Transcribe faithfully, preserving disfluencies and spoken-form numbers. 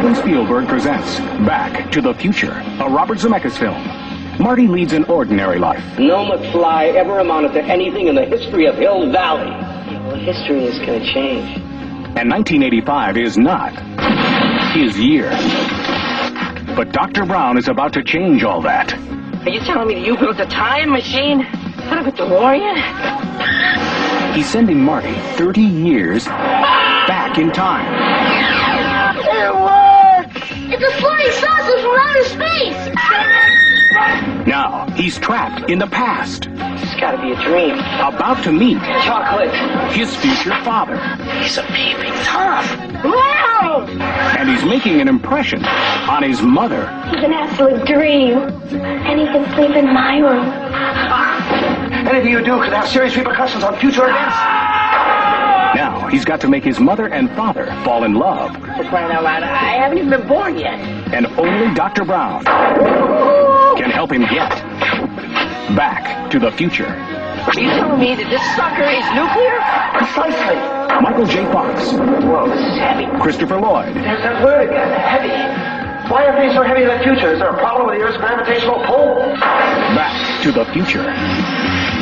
Steven Spielberg presents Back to the Future, a Robert Zemeckis film. Marty leads an ordinary life. No McFly ever amounted to anything in the history of Hill Valley. Yeah, well, history is going to change. And nineteen eighty-five is not his year. But Doctor Brown is about to change all that. Are you telling me that you built a time machine? Put up a DeLorean? He's sending Marty thirty years back in time. It's a flying saucer from outer space! Now, he's trapped in the past, It's got to be a dream. about to meet Chocolate. his future father. He's a peeping Tom. Wow! And he's making an impression on his mother. He's an absolute dream. And he can sleep in my room. Anything you do could have serious repercussions on future events. Now, he's got to make his mother and father fall in love. For crying out loud, I haven't even been born yet. And only Doctor Brown can help him get back to the future. Are you telling me that this sucker is nuclear? Precisely. Michael J. Fox, Whoa, this is heavy. Christopher Lloyd, There's that word again, heavy. Why are things so heavy in the future? Is there a problem with the Earth's gravitational pull? Back to the Future.